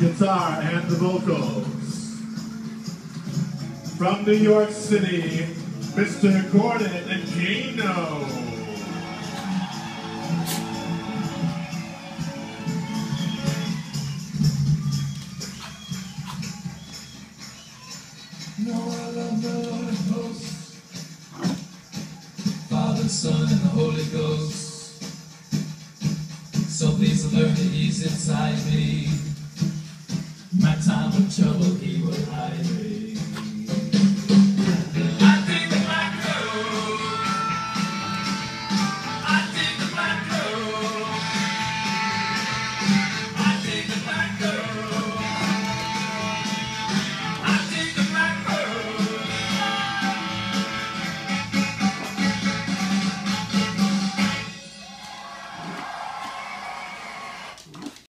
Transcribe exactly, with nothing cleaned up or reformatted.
guitar and the vocals. From New York City, Mister Gordon Gano. No, I love the Lord of hosts, Father, Son, and the Holy Ghost. So please learn that He's inside me. My time of trouble, He will hide me.